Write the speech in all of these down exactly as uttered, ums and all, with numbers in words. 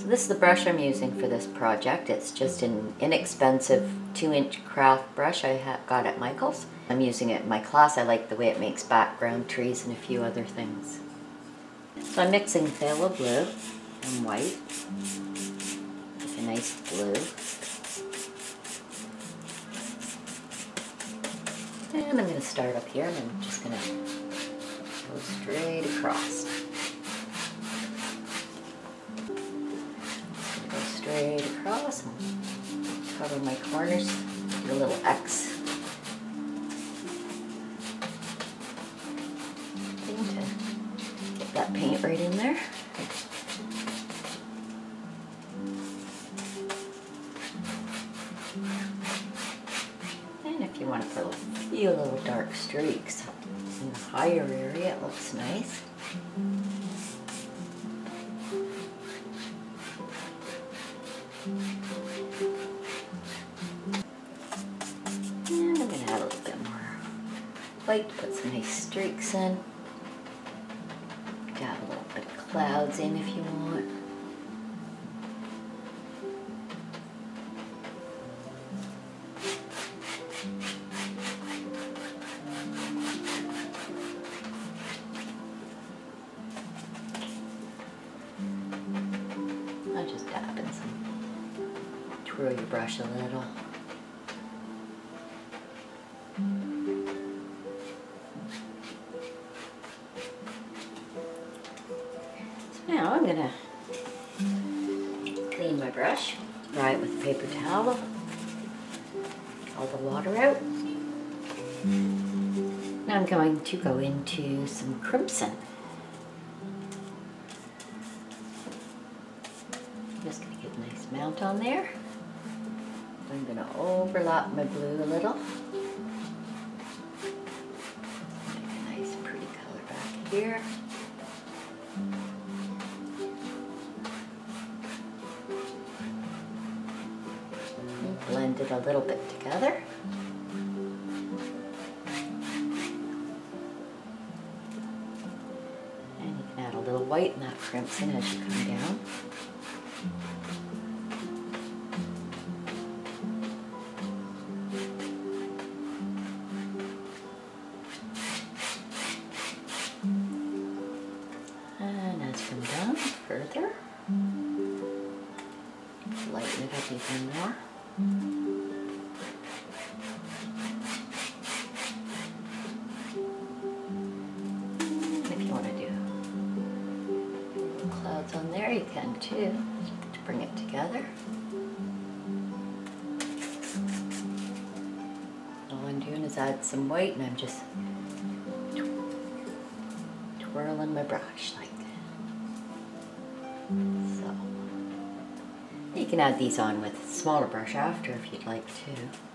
This is the brush I'm using for this project. It's just an inexpensive two inch craft brush I got at Michael's. I'm using it in my class. I like the way it makes background trees and a few other things. So I'm mixing phthalo blue and white. Make a nice blue. And I'm going to start up here and I'm just going to go straight across. Go straight across and cover my corners. Do a little X thing to get that paint right in there. And if you want to put a few little dark streaks in the higher area, it looks nice. And I'm going to add a little bit more white, put some nice streaks in. Got a little bit of clouds in if you want. I'll just dab in some, twirl your brush a little. So now I'm going to clean my brush, dry it with a paper towel, all the water out. Now I'm going to go into some crimson. Just going to get a nice mount on there. I'm going to overlap my blue a little. Make a nice pretty color back here. And blend it a little bit together. And you can add a little white in that crimson as you come down. And as you come down further, lighten it up even more. And if you want to do clouds on there, you can too, to bring it together. All I'm doing is add some white, and I'm just twirling my brush like that. So you can add these on with a smaller brush after if you'd like to.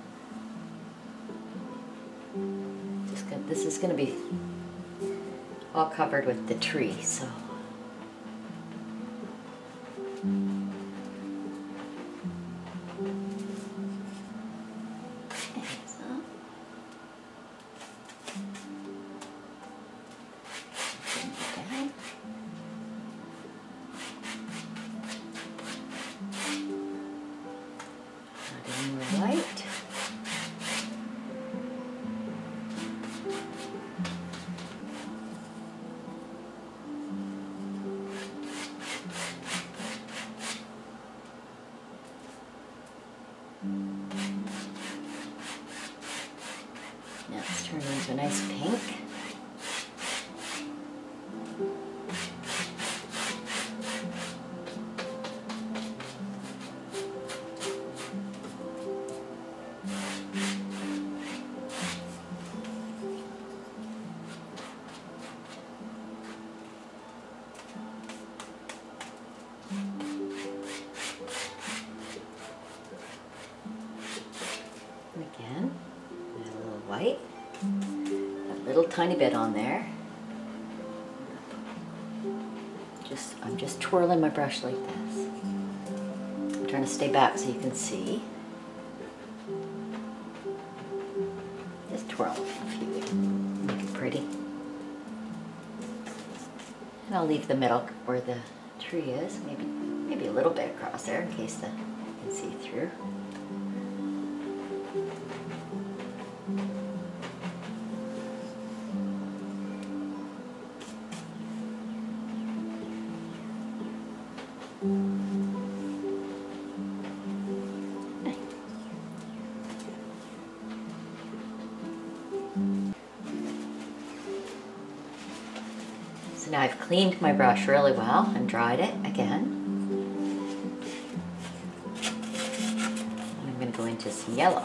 Just gonna, this is going to be all covered with the tree, so. Light. Now let's turn it into a nice pink. Again, add a little white, a little tiny bit on there. Just, I'm just twirling my brush like this. I'm trying to stay back so you can see. Just twirl a few, make it pretty. And I'll leave the middle where the tree is, maybe maybe maybe a little bit across there in case the, you can see through. So now I've cleaned my brush really well and dried it again. And I'm going to go into some yellow.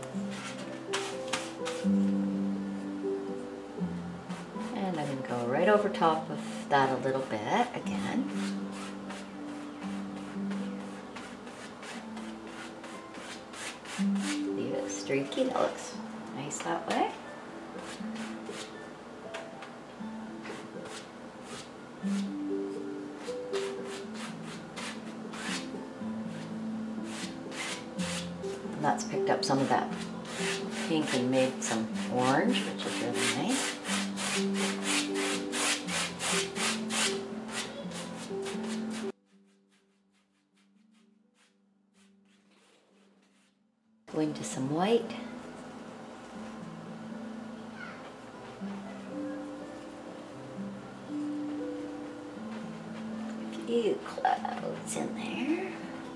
And I'm going to go right over top of that a little bit again. Leave it streaky, that looks nice that way. And that's picked up some of that pink and made some orange, which is really nice. Go into some white. A few clouds in there.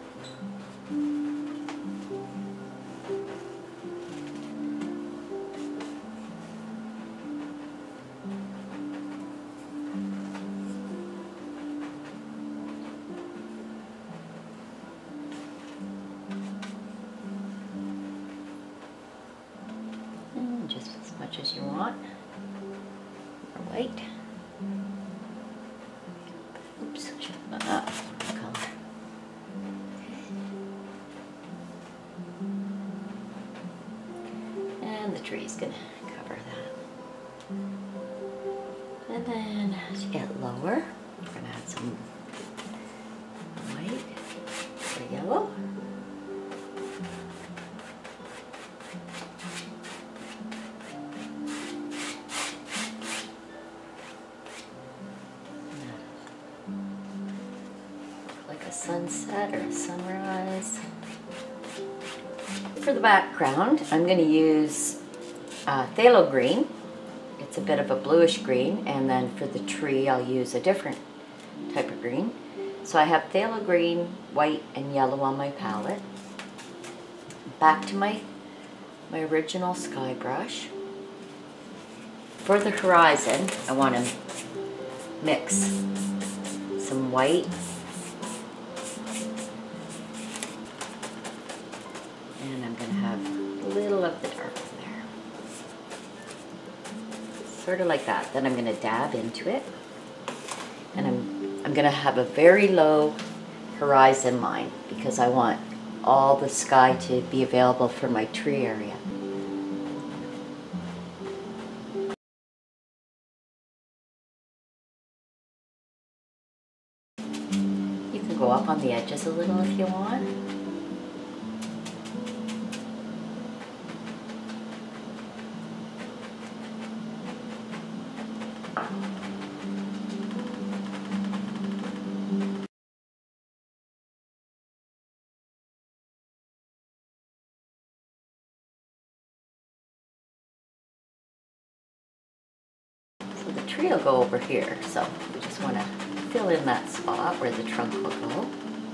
Just as much as you want. More white. Oops, shut that up. Color. And the tree's gonna cover that. And then as you get lower, we're gonna add some white or yellow. Like a sunset or a sunrise. For the background, I'm going to use uh, phthalo green. It's a bit of a bluish green, and then for the tree I'll use a different type of green. So I have phthalo green, white, and yellow on my palette. Back to my, my original sky brush. For the horizon, I want to mix some white and I'm going to have a little of the dark in there. Sort of like that. Then I'm going to dab into it. And I'm, I'm going to have a very low horizon line because I want all the sky to be available for my tree area. You can go up on the edges a little if you want. So the tree will go over here, so we just want to fill in that spot where the trunk will go.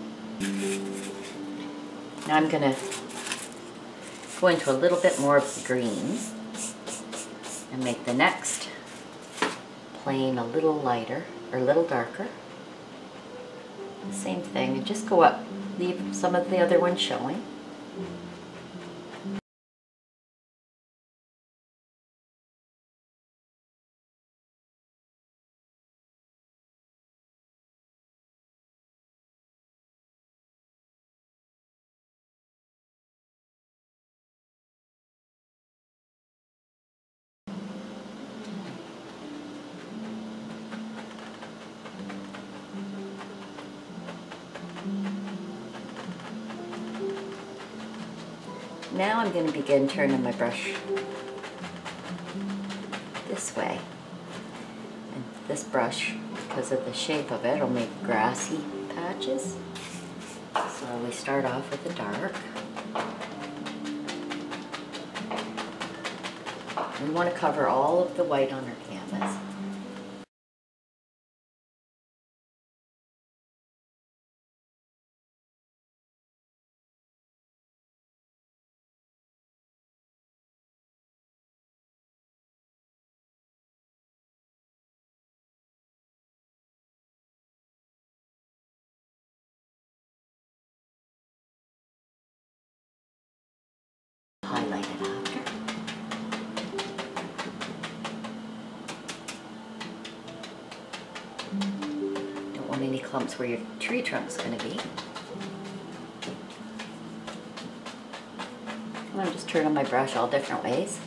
Now I'm going to go into a little bit more of the green and make the next plane a little lighter, or a little darker. Same thing, and just go up, leave some of the other ones showing. Now I'm going to begin turning my brush this way. And this brush, because of the shape of it, will make grassy patches. So we start off with the dark. We want to cover all of the white on our canvas. Highlight it after. Don't want any clumps where your tree trunk's going to be. And I'm just turning my brush all different ways.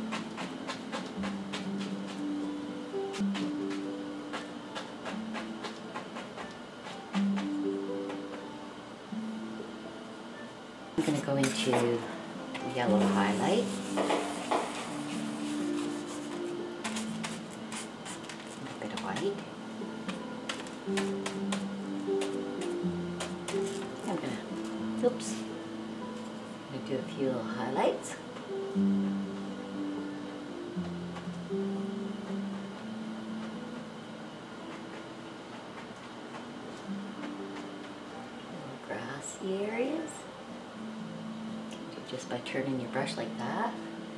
I'm going to go into yellow highlight. A bit of white. I'm gonna, oops, I'm gonna do a few little highlights. Little grassy areas. Just by turning your brush like that.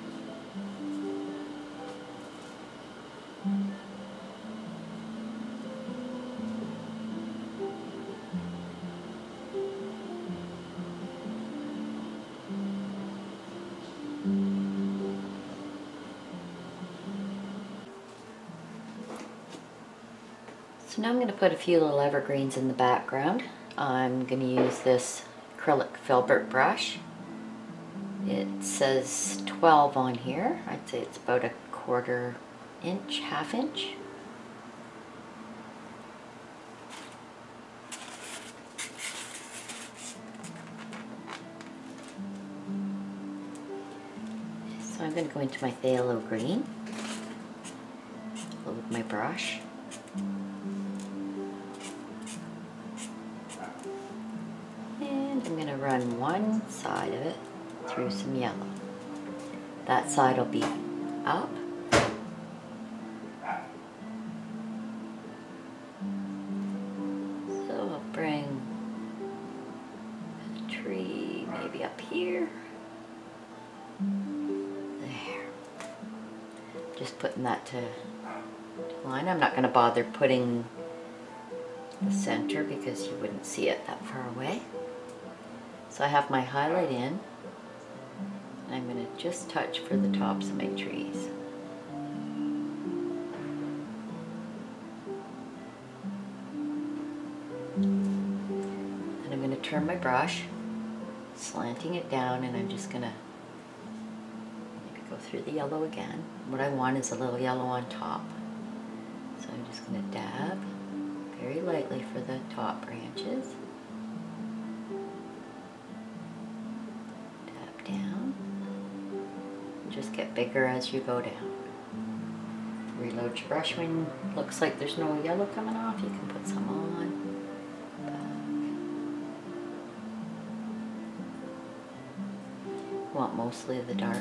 So now I'm going to put a few little evergreens in the background. I'm going to use this acrylic filbert brush. It says twelve on here. I'd say it's about a quarter inch, half inch. So I'm going to go into my phthalo green with my brush. And I'm going to run one side of it through some yellow. That side will be up. So I'll bring the tree maybe up here. There. Just putting that to, to line. I'm not going to bother putting the center because you wouldn't see it that far away. So I have my highlight in. I'm going to just touch for the tops of my trees. And I'm going to turn my brush, slanting it down, and I'm just going to maybe go through the yellow again. What I want is a little yellow on top. So I'm just going to dab very lightly for the top branches. Dab down. Just get bigger as you go down. Reload your brush when it looks like there's no yellow coming off. You can put some on. Back. Want mostly of the dark.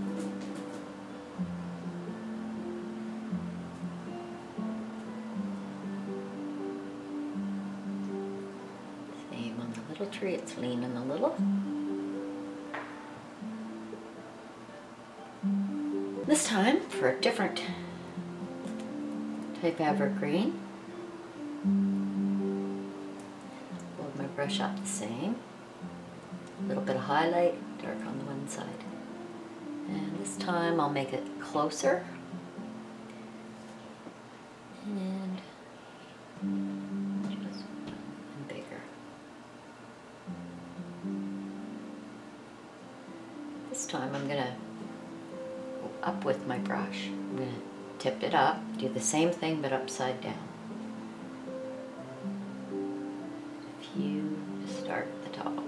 Same on the little tree. It's leaning a little. This time for a different type evergreen. Hold my brush up the same. A little bit of highlight, dark on the one side. And this time I'll make it closer. And just and bigger. This time I'm gonna up with my brush. I'm going to tip it up, do the same thing but upside down. A few to start at the top.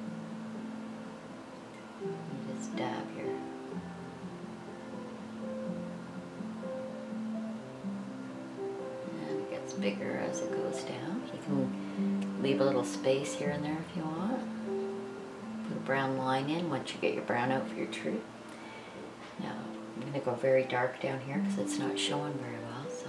You just dab here. And it gets bigger as it goes down. You can leave a little space here and there if you want. Put a brown line in once you get your brown out for your tree. Now I'm going to go very dark down here because it's not showing very well. So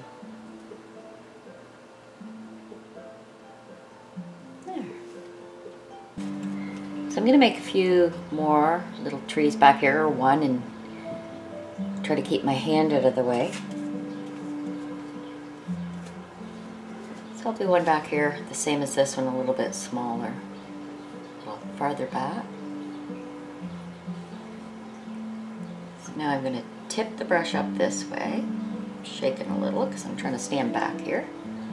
there. So I'm going to make a few more little trees back here, or one, and try to keep my hand out of the way. So I'll do one back here, the same as this one, a little bit smaller, a little farther back. So now I'm going to tip the brush up this way, shake it a little because I'm trying to stand back here,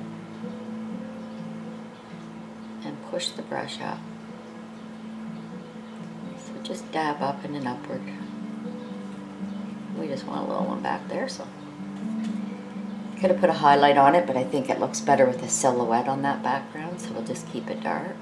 and push the brush up. So just dab up and then upward. We just want a little one back there, so could have put a highlight on it, but I think it looks better with a silhouette on that background, so we'll just keep it dark.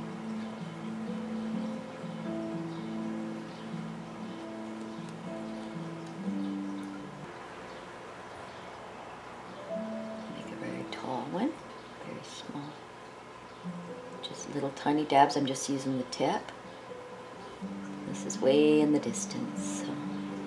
Make a very tall one, very small. Just little tiny dabs. I'm just using the tip. This is way in the distance, so.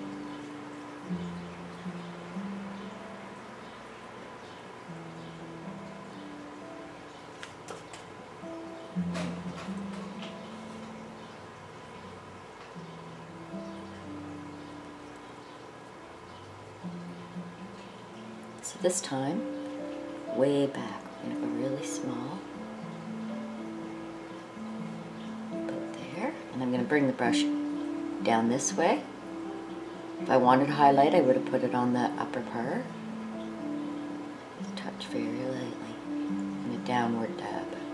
So this time, way back, we're going to go really small. About there. And I'm going to bring the brush down this way. If I wanted to highlight, I would have put it on the upper part. Just touch very lightly. And a downward dab.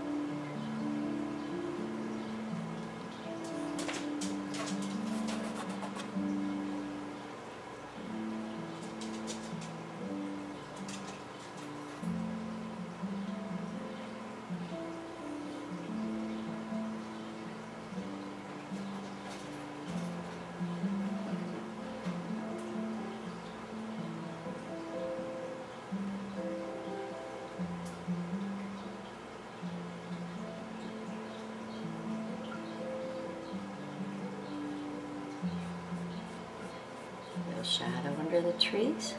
Shadow under the trees.